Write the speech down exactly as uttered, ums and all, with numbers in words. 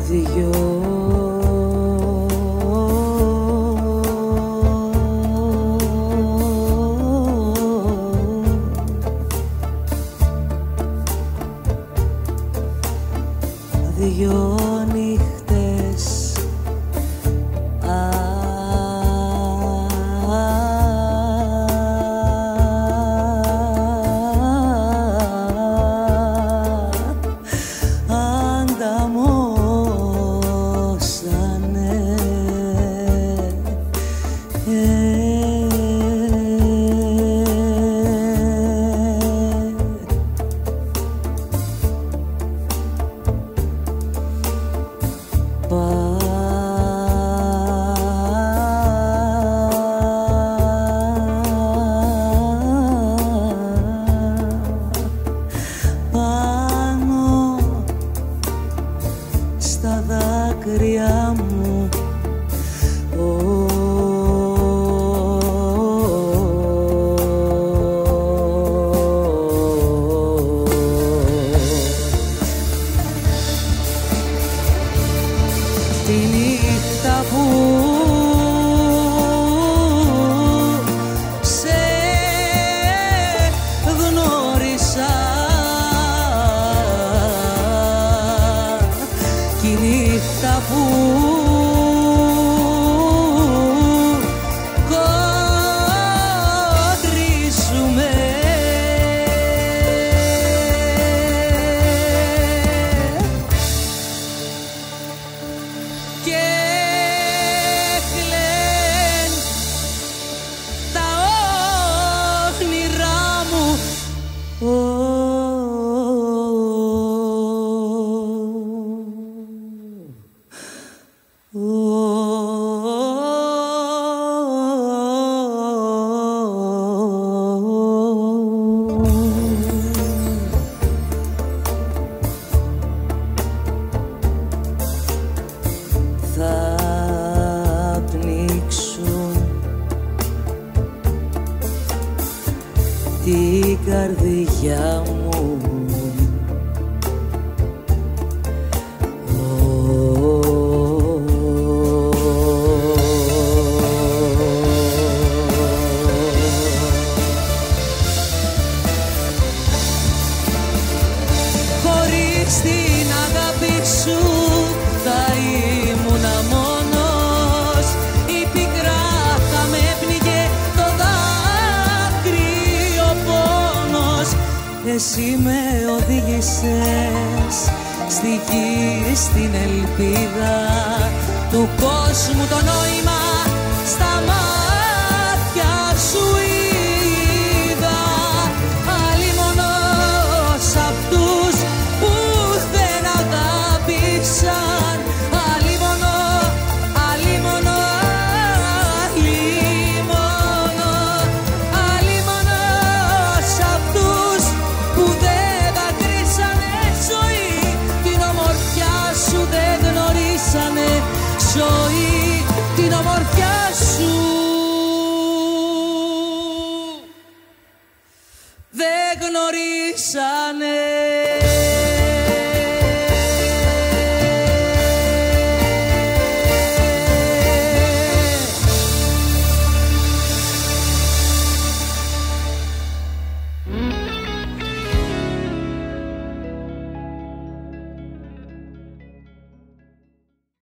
δυο. Δυο νύχτες α, ανταμώσανε πάνω στα δάκρυα μου. Τη νύχτα που σε γνώρισα, κι η νύχτα που κοντρίζουμε, και κλαιν τα όνειρά μου. Θα πνίξουν την καρδιά μου. Χωρίς την αγάπη σου θα ήμουνα μόνος. Η πικρά θα με πνίγε, το δάκρυ ο πόνος. Εσύ με οδήγησες στη γη, στην ελπίδα του κόσμου το νόημα. Στα μάτια σου είδα αλλήμωνος αυτούς που δεν αγάπησαν. Αλλήμωνο, αλλήμωνο, αλλήμωνο, αλλήμωνος αυτούς που δεν δακρύσανε ζωή. Την ομορφιά σου δεν γνωρίσανε ζωή. Την ομορφιά σου δεν γνωρίσανε.